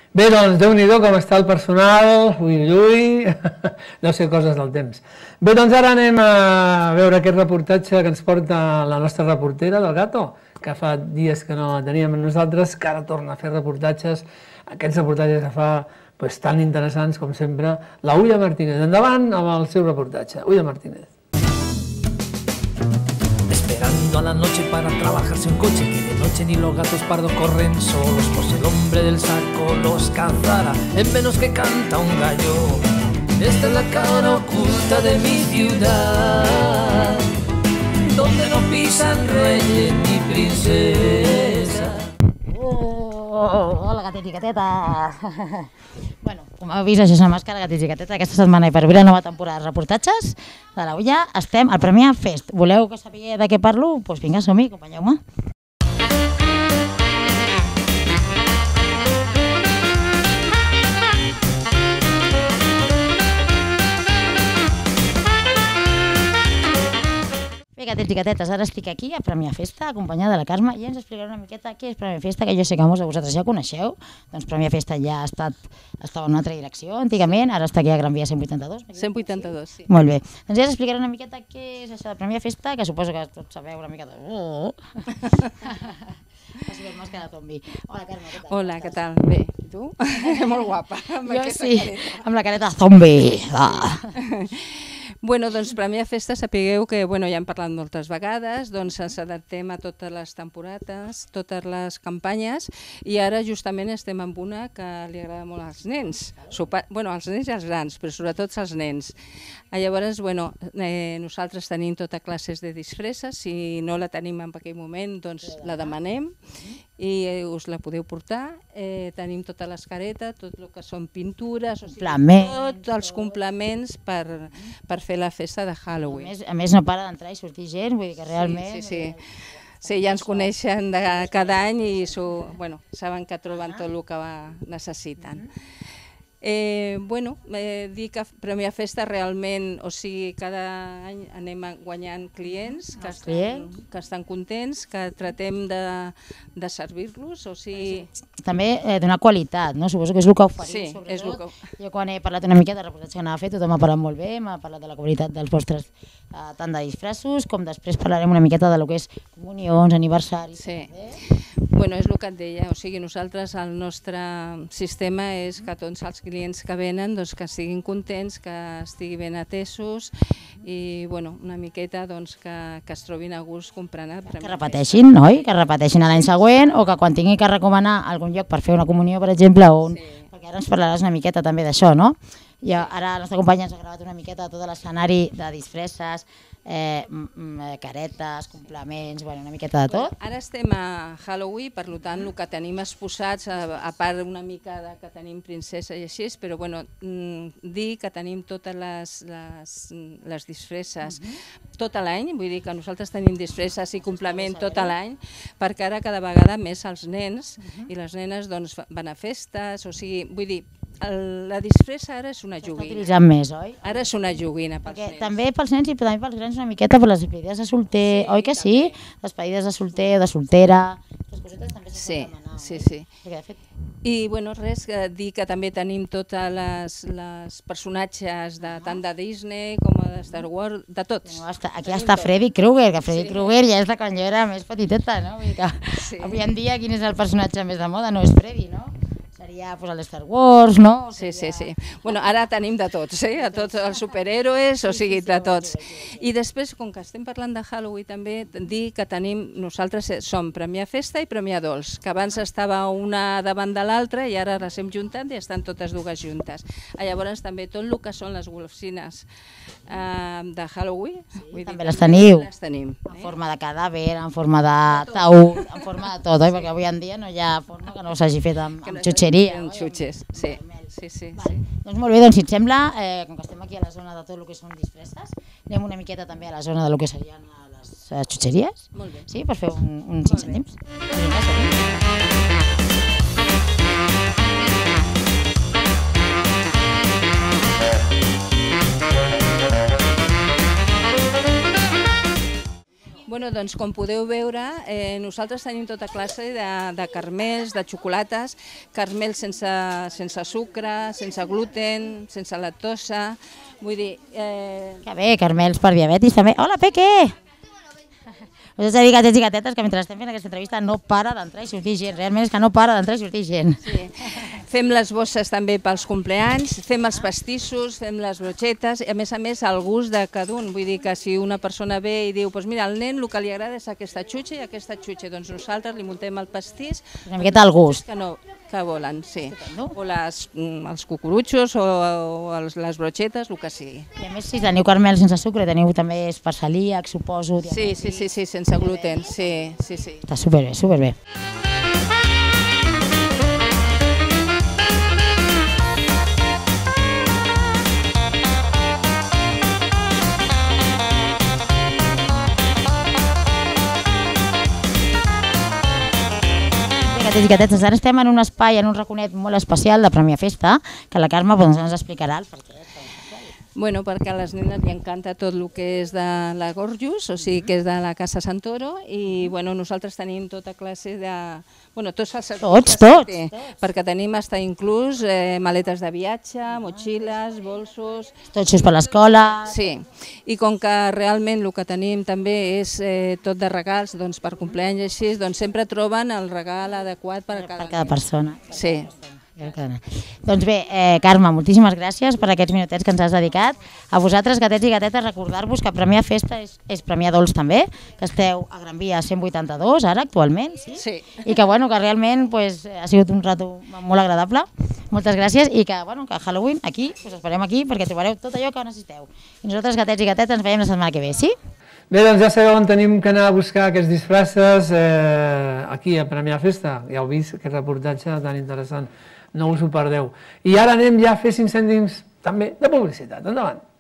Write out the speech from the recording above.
Bé, doncs, Déu-n'hi-do com està el personal, ui, deu ser coses del temps. Bé, doncs ara anem a veure aquest reportatge que ens porta la nostra reportera del Gato, que fa dies que no la teníem amb nosaltres, que ara torna a fer reportatges, aquests reportatges que fa tan interessants com sempre, la Ulla Martínez. Endavant amb el seu reportatge. Ulla Martínez. Esperando a la noche para trabajarse un coche, que de noche ni los gatos pardos corren solos, pues el hombre del saco los cazará en menos que canta un gallo. Esta es la cara oculta de mi ciudad, donde no pisan reyes ni princesas. Hola, gatets i gatetes! Bueno, com heu vist, això és una màscara, gatets i gatetes, aquesta setmana i per obrir la nova temporada de reportatges de la Ulla estem al Premià Fest. Voleu que sapigueu de què parlo? Doncs vinga, som-hi, acompanyeu-me. Bé, gatets i gatetes, ara estic aquí a Premià Festa, acompanyada de la Carme, i ens explicaré una miqueta què és Premià Festa, que jo sé que molts de vosaltres ja coneixeu. Doncs Premià Festa ja estava en una altra direcció antigament, ara està aquí a Gran Via 182. 182, sí. Molt bé. Doncs ja us explicaré una miqueta què és això de Premià Festa, que suposo que tots sabeu una miqueta... Has fet màscara de zombi. Hola, Carme, què tal? Hola, què tal? Bé, i tu? Molt guapa, amb jo aquesta sí, careta. amb la careta de zombi. Bueno, doncs Premià Festa, sapigueu que ja hem parlat moltes vegades, doncs ens adaptem a totes les temporades, totes les campanyes, i ara justament estem amb una que li agrada molt als nens. Bueno, als nens i als grans, però sobretot als nens. Llavors, nosaltres tenim tota classes de disfresses, si no la tenim en aquell moment, doncs la demanem i us la podeu portar. Tenim totes les caretes, tot el que són pintures, tots els complements per fer la festa de Halloween. A més no para d'entrar i sortir gent, vull dir que realment... Sí, ja ens coneixen de cada any i saben que troben tot el que necessiten. Dir que Premià Festa realment, o sigui, cada any anem guanyant clients que estan contents, que tratem de servir-los, o sigui... També donar qualitat, no? Suposo que és el que oferiu, sí, sobretot. Jo quan he parlat una miqueta del reportatge que anava a fer, tothom ha parlat molt bé, m'ha parlat de la qualitat dels vostres tant de disfressos, com després parlarem una miqueta de lo que és comunions, aniversaris... Sí. Bueno, és el que et deia, o sigui, nosaltres el nostre sistema és que tots els clients que venen doncs, que estiguin contents, que estiguin ben atesos i una miqueta que es trobin a gust comprant el Premià Festa. Que repeteixin, noi? Que repeteixin l'any següent o que quan tinguin que recomanar algun lloc per fer una comunió, per exemple, perquè ara ens parlaràs una miqueta també d'això, no? I ara la nostra companya ens ha gravat una miqueta de tot l'escenari de disfresses, caretes, complements, una miqueta de tot. Ara estem a Halloween, per tant el que tenim exposats, a part una mica que tenim princesa i així, però dir que tenim totes les disfresses tot l'any, vull dir que nosaltres tenim disfresses i complement tot l'any, perquè ara cada vegada més els nens i les nenes van a festes, o sigui, vull dir, la disfressa ara és una joguina. S'està utilitzant més, oi? Ara és una joguina pels nens. També pels nens i també pels grans una miqueta per les despedides de solter, oi que sí? Despedides de solter o de soltera, les cosetes també s'han de demanar. Sí. I res, dir que també tenim totes les personatges tant de Disney com de Star Wars, de tots. Aquí està Freddy Krueger, que Freddy Krueger ja és de quan jo era més petiteta, no? Avui en dia quin és el personatge més de moda? No és Freddy, no? Seria el Star Wars, no? Sí. Ara tenim de tots, de tots els superhéroes, o sigui, de tots. I després, com que estem parlant de Halloween també, dir que nosaltres som Premià Festa i Premià Dolç, que abans estava una davant de l'altra i ara les hem juntat i estan totes dues juntes. Llavors també tot el que són les golfsines de Halloween. També les teniu? Les tenim. En forma de cadàver, en forma de taüt, en forma de tot, oi? Perquè avui en dia no hi ha forma que no s'hagi fet amb xutxeria. Amb xutxes, sí. Doncs molt bé, si et sembla, com que estem aquí a la zona de tot el que són disfresses, anem una miqueta també a la zona de lo que serien les xutxeries. Molt bé. Sí, per fer uns 5 cèntims. Bueno, doncs com podeu veure, nosaltres tenim tota classe de caramels, de xocolates, caramels sense sucre, sense gluten, sense lactosa, vull dir... Que bé, caramels per diabetis també. Hola, Peque! Us he de dir, gatets i gatetes, que mentre estem fent aquesta entrevista no para d'entrar i sortir gent. Realment és que no para d'entrar i sortir gent. Sí. Fem les bosses també pels compleanys, fem els pastissos, fem les brochetes, i a més el gust de cada un. Vull dir que si una persona ve i diu, doncs mira, al nen el que li agrada és aquesta xutxa i aquesta xutxa, doncs nosaltres li muntem el pastís. Una miqueta al gust. Que volen, sí. O els cucurutxos o les brochetes, el que sigui. I a més, si teniu caramel sense sucre, teniu també per celíac, suposo. Sí, sense gluten, sí. Està superbé, superbé. Gatets i gatetes, ara estem en un espai, en un raconet molt especial de Premià Festa, que la Carme ens explicarà el perquè. Bueno, perquè a les nenes li encanta tot el que és de la Gorjus, o sigui que és de la Casa Santoro, i bueno, nosaltres tenim tota classe de... Bueno, tots els Tots. Perquè tenim hasta inclús maletes de viatge, motxilles, bolsos... Totxos per l'escola... Sí, i com que realment el que tenim també és tot de regals, doncs per compleanys i així, doncs sempre troben el regal adequat per a cada persona. Sí. Doncs bé, Carme, moltíssimes gràcies per aquests minutets que ens has dedicat. A vosaltres, gatets i gatetes, recordar-vos que Premià Festa és Premià Dolç també, que esteu a Gran Via 182 ara actualment, sí? I que realment ha sigut un rato molt agradable. Moltes gràcies i que Halloween aquí, us esperem aquí perquè trobareu tot allò que necessiteu. I nosaltres, gatets i gatetes, ens veiem la setmana que ve, sí? Bé, doncs ja sabeu on tenim que anar a buscar aquests disfresses aquí a Premià Festa. Ja heu vist aquest reportatge tan interessant. No us ho perdeu. I ara anem ja a fer 5 cèntims també de publicitat. Endavant.